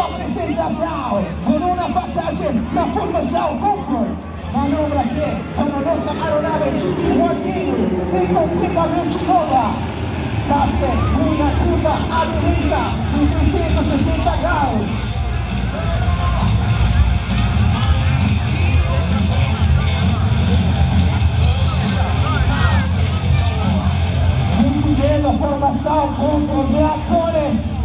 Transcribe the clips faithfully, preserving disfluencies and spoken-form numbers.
apresentação com uma passagem na formação Concorde. Manobra que, como nossa aeronave tipo Joaquim, é completamente nova. Faça uma curva à direita de trezentos e sessenta graus. Muito bem a formação com reatores.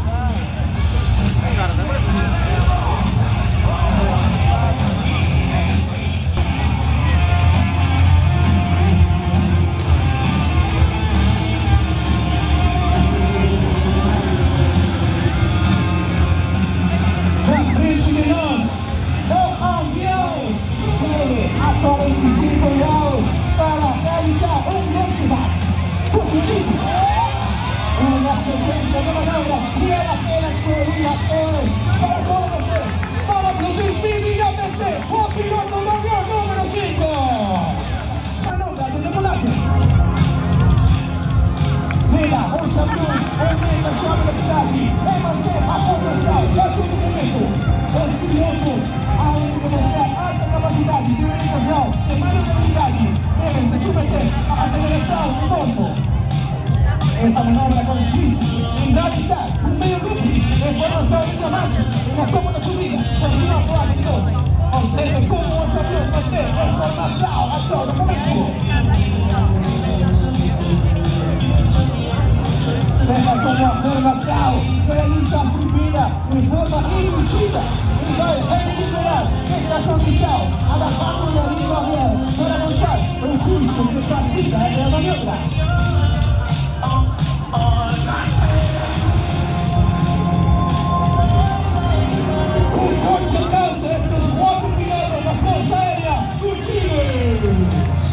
quarenta e cinco graus para realizar um velocidade positivo. Uma sequência de manobras que era apenas coordenações para todos vocês. Para aplaudir imediatamente o piloto avião número cinco. Manobra de decolagem. Mira, os aviões aumentam sua velocidade e mantém a formação a todo momento. Os pilotos, além de demonstrar alta capacidade de orientação e maniobrabilidade, devem se submeter à aceleração do bolso. Esta manobra consiste em realizar um meio loop em formação de diamante na cômoda subida com uma placa de doce. Observe como os aviões mantêm a formação a todo momento. Veja como a formação realiza a subida de forma invertida e vai recuperar esta condição, adaptando a linha do avião para montar o curso de partida da maniobra. Um forte abraço a estes quatro pilotos da Força Aérea do Chile.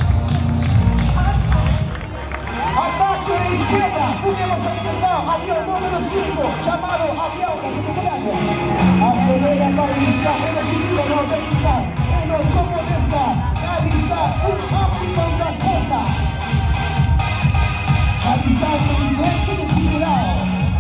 Abaixo à esquerda, podemos observar o avião número cinco, chamado avião da decolagem. Acelera para iniciar uma subida no vertical e no topo desta, realizar um óptimo da costa. Realizando um leque de figural.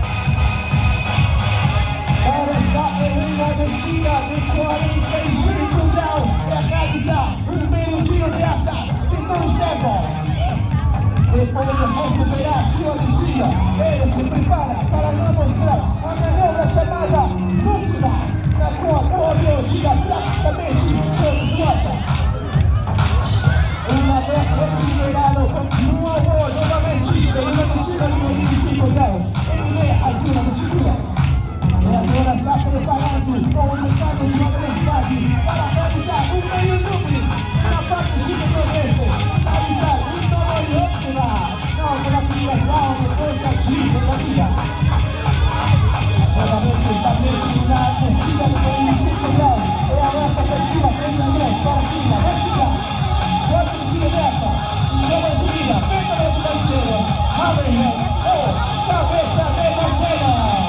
Para estar em uma descida de quarenta e cinco graus para realizar um meio giro de asas de dois tempos. Depois de recuperar sua descida, ele se prepara para não mostrar a manobra chamada Núpsida, na qual o avião tira praticamente sobre sua asa. Uma vez recuperado, continua o voo novamente em uma descida de noventa e cinco graus, em meia altura de segura. E agora está preparado com aumentando sua velocidade para realizar um meio número na parte superior deste, realizar um novo não, pela população depois da ativa da vida. Novamente estabelece na descida de noventa e cinco graus e avança por cima, frente a dez, para cima, vertical. Quatro tira dessa, nova subida, frente a velocidade zero, Hammerhead ou cabeça de martelo.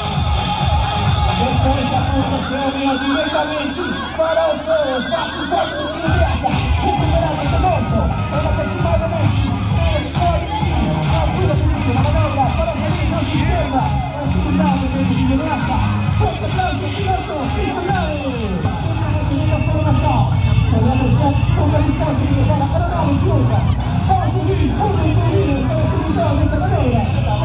Depois da pontuação, venha diretamente para o sol, passe quatro tira dessa, recuperado do bolso, aproximadamente a manobra para sair da esquerda, a seguridade de liderança, forte aplauso, piloto, missionário. Segunda formação, realização com a distância que para a aeronave curva. Vamos subir, um incluído para a execução desta manobra.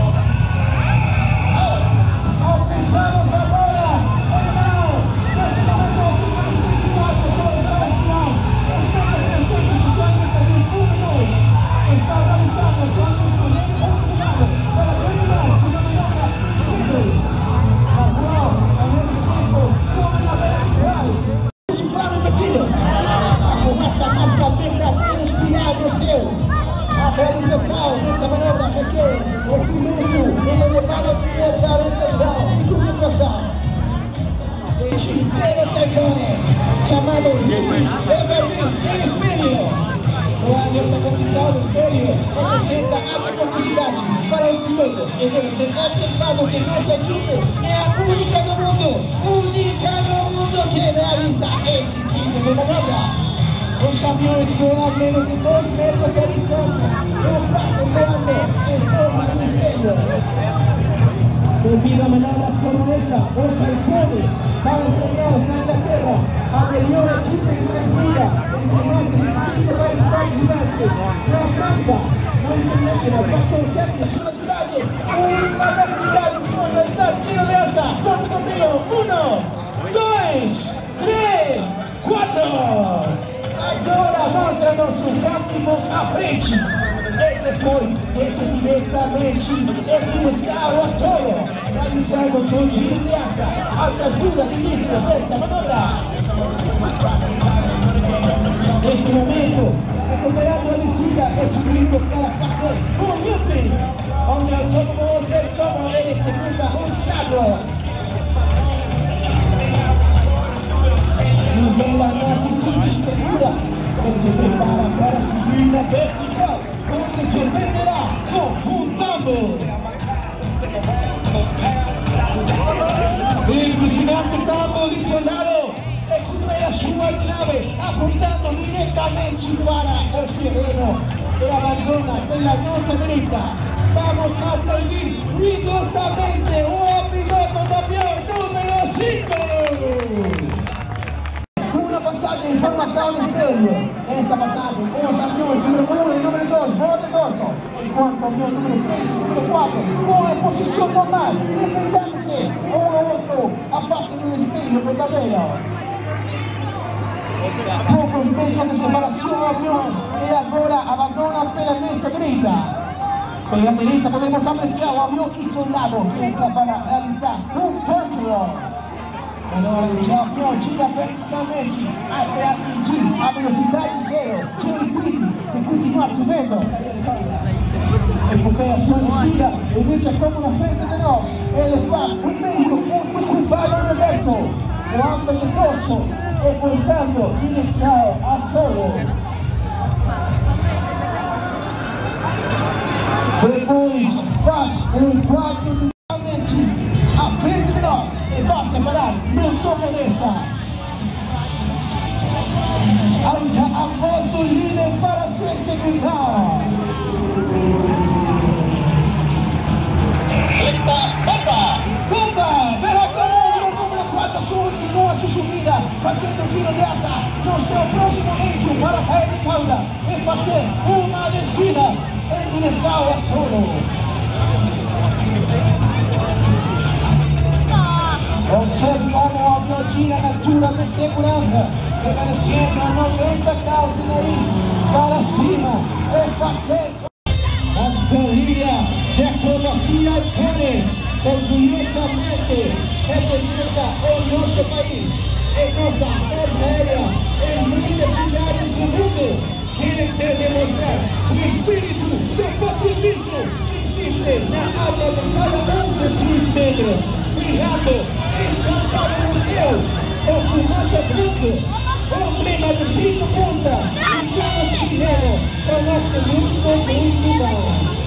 Aumentamos agora, olha não, neste momento a segunda intensidade de toda a final, oitenta e seis por cento dos públicos, está realizando o plano de para terminar uma manobra simples. Na qual, ao mesmo tempo, sobre a vertical. O plano metido. A fumaça marca a verdadeira espiral do céu. A realização desta manobra requer o piloto em elevado nível de orientação e concentração. Três aviões, chamado Evergreen Espírito. Esta condição de espelho representa alta complexidade para os pilotos e deve ser observado que nossa equipe é a única no mundo, única no mundo que realiza esse tipo de manobra. Os aviões com a menos de dois metros de distância não passam voando em forma de espelho. Devido a manobras como esta, os iPhones migliore equipe di Brasile, informati venticinque paesi partecipanti, la Francia, la International Basketball Championship, la ciudad, una vertical, un realizar, tiro de asa, corto conmigo, uno, dos, tres, quatro. Agora mostramos o campos à frente. E depois desce diretamente em direção a solo, realizando com tiro de asa, às alturas de início desta manobra. Nesse momento, recuperando a descida e subindo para fazer um looping, onde vamos ver como ele executa um estábulo. Nivela na atitude segura e se prepara para subir na vertical, onde surpreenderá com um tumble. Impressionante tumble isolado, recupera sua nave apuntando diretamente para o terreno e abandona pela nossa direita. Vamos a aplaudir rigorosamente o piloto do avião número cinco. Passagem de informação de espelho. Nesta passagem, os aviões número um e número dois, bola de dorso. Enquanto o avião número três e número quatro, com a posição normal, enfrentando-se um ao outro, a face no espelho verdadeiro. Poucos metros de separação aviões e agora abandona pela nossa direita. Pela direita podemos apreciar o avião isolado que entra para realizar um torpedo. O avião gira verticalmente até atingir a velocidade zero, que é o limite de continuar subindo. Recupera sua descida e deixa como na frente de nós. Ele faz primeiro um curvado reverso, o âmbito de dorso e voltando direção a solo. Depois faz um quarto diretamente à frente de nós e vai separar no topo desta. Ainda a moto líder para sua execução. Eita, bomba! Bomba! Verá como o número quatro continua sua subida, fazendo tiro de asa no seu próximo eixo para cair de cauda e fazer uma descida em direção a solo. Observe como o avião gira na altura de segurança, permanecendo a noventa graus de nariz para cima e fazer as corridas de acrobacia icônicas, orgulhosamente representa o nosso país e nossa força aérea em muitas cidades do mundo. Querem te demonstrar o espírito do patriotismo que existe na alma de cada um de seus membros, brilhando, estampado no céu, o fumaça branco, o emblema de cinco pontas, e todo chileno conhece muito, muito bem.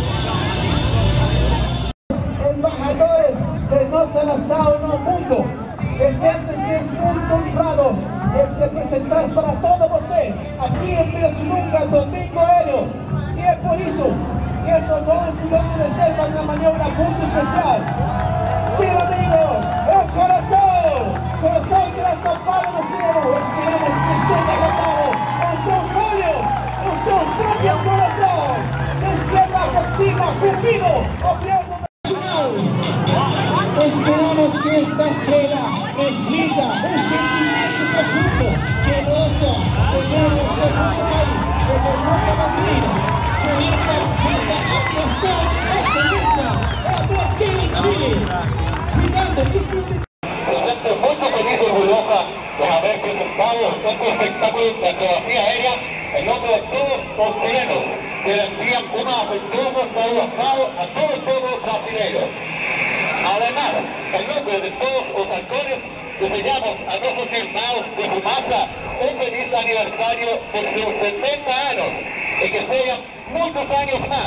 Embajadores de nossa nação no mundo, que sentem-se muito honrados em se apresentar para todo você, aqui em Pirassununga, Domingo Aéreo, e é por isso que estes dois pilotos reservam uma maniobra muito especial. Sim, amigos, o coração, o coração será estampado no céu, esperamos que seja agarrado com seus olhos, com seus próprios corações, de esquerda por cima, Cupido, avião nacional. Esperamos que esta estrela reflita um sentimento profundo que nós temos por nosso país, por nossa bandeira, que entra nossa atuação, excelência, amor pelo Chile. Cuidando, que cuide. Me siento muy feliz y orgullosa de haber presentado este espectáculo de acrobacia aérea en nombre de todos los chilenos, que le envían una afectuosa saludación a todo el pueblo brasileño. Además, en nombre de todos los halcones, deseamos a nuestros hermanos de Fumaza un feliz aniversario por sus setenta años y que sean muchos años más.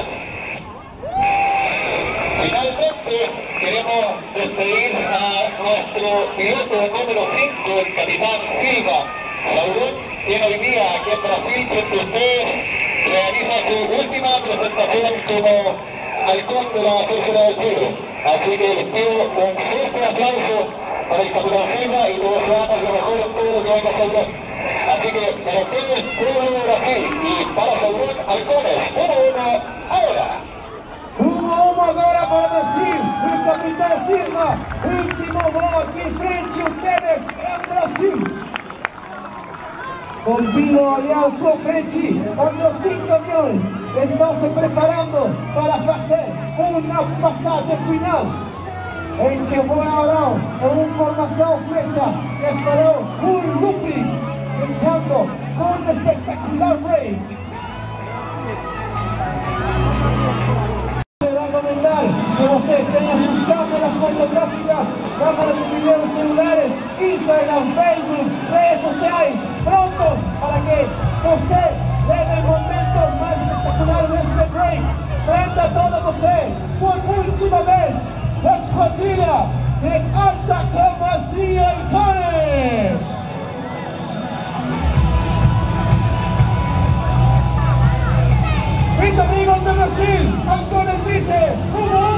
Finalmente, queremos despedir a nuestro piloto número cinco, el capitán Silva Saúl, quien hoy día aquí en Brasil, frente a ustedes, realiza su última presentación como halcón de la Fuerza del Cielo. Así que les pido un fuerte aplauso para el capitán Silva y todos se van a lo mejor en todo lo que venga a Saurón. Así que para ustedes, uno de Brasil y para Saurón, halcones, uno uno, ahora. uno a uno agora para Brasil, o capitão Silva, último gol aqui em frente, ustedes em Brasil. Convido allá a su frente, onde os cinco aviões estão se preparando para fazer uma passagem final, em que voarão em uma formação flecha que esperou um looping, echando com espetacular break. Que você tenha sus cámaras fotográficas, cámaras de videos celulares, Instagram, Facebook, redes sociais, prontos para que você leve momentos mais espetaculares deste break. Frente a toda você, por última vez, a esquadrilha de alta acrobacia e Halcones. Mis amigos de Brasil, Halcones dice,